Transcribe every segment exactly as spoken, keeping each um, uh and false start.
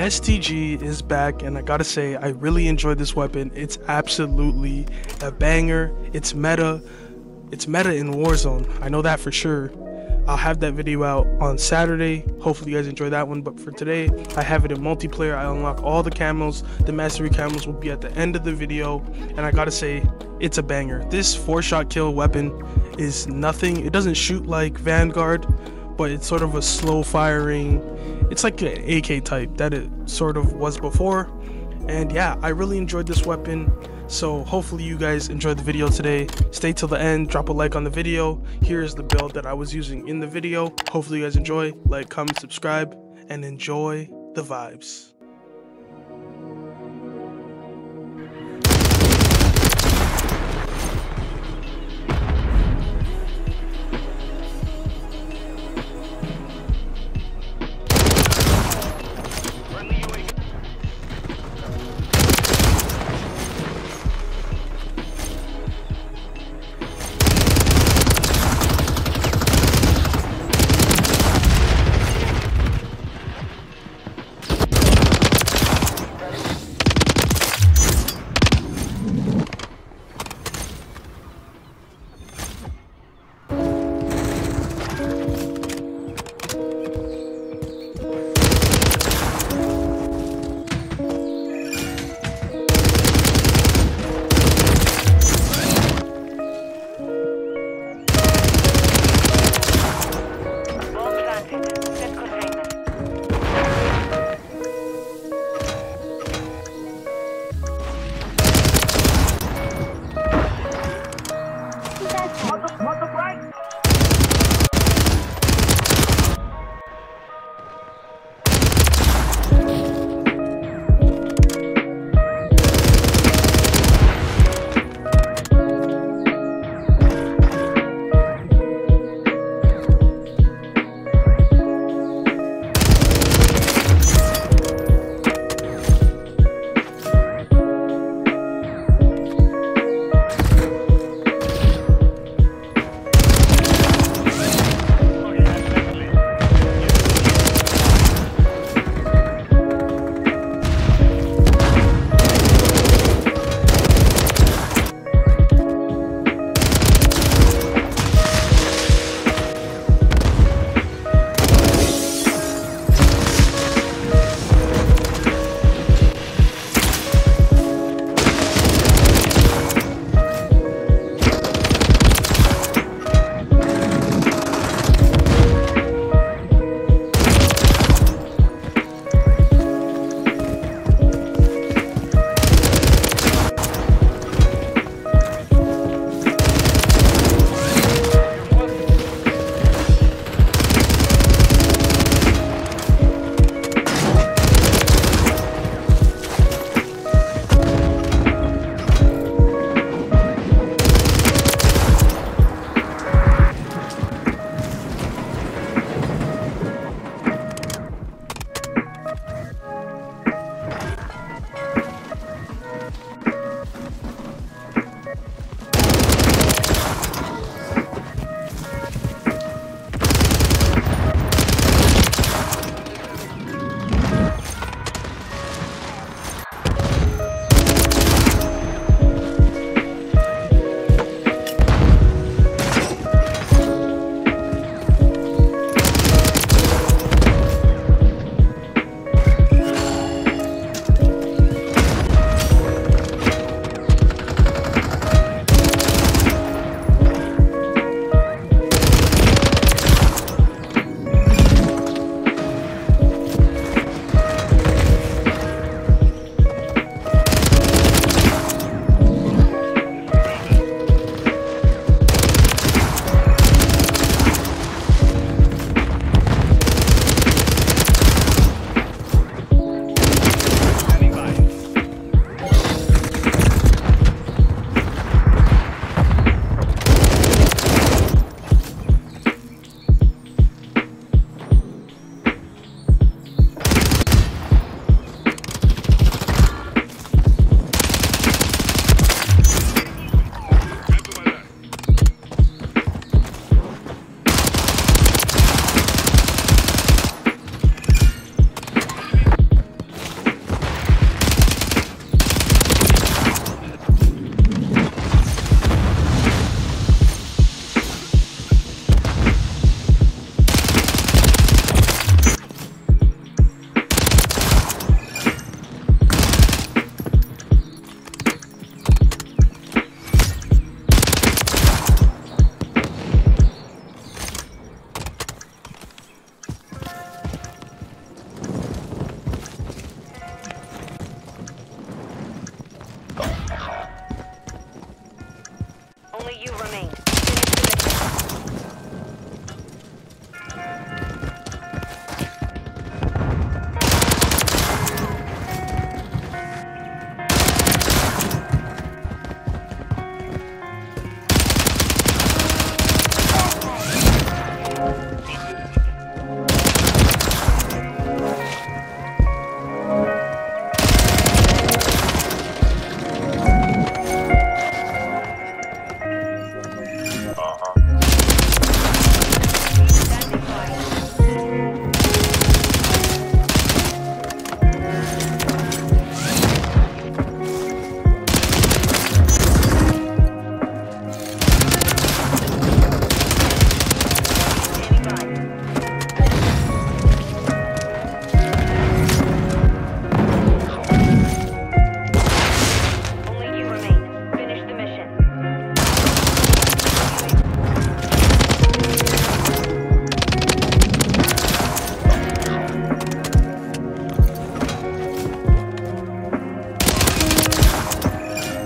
S T G is back, and I gotta say, I really enjoyed this weapon. It's absolutely a banger. It's meta. It's meta in Warzone. I know that for sure. I'll have that video out on Saturday. Hopefully you guys enjoy that one. But for today, I have it in multiplayer. I unlock all the camos. The mastery camos will be at the end of the video. And I gotta say, it's a banger. This four-shot kill weapon is nothing. It doesn't shoot like Vanguard, but it's sort of a slow firing. It's like an A K type that it sort of was before. And yeah, I really enjoyed this weapon. So hopefully you guys enjoyed the video today. Stay till the end, drop a like on the video. Here's the build that I was using in the video. Hopefully you guys enjoy. Like, comment, subscribe, and enjoy the vibes.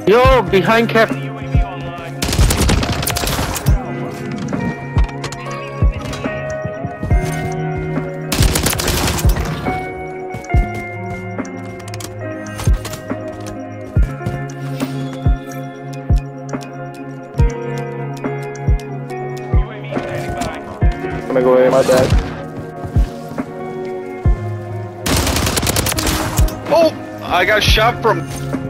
Yo, behind cap. I'm gonna go away, my bad. Oh! I got shot from...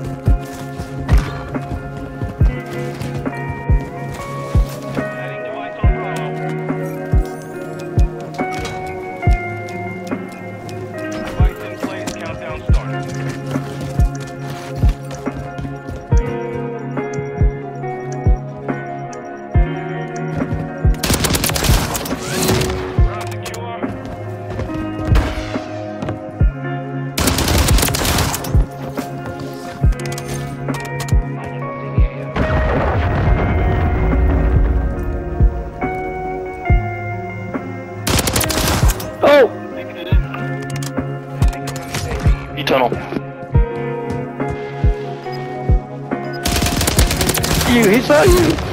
Oh! tunnel. You, he saw you!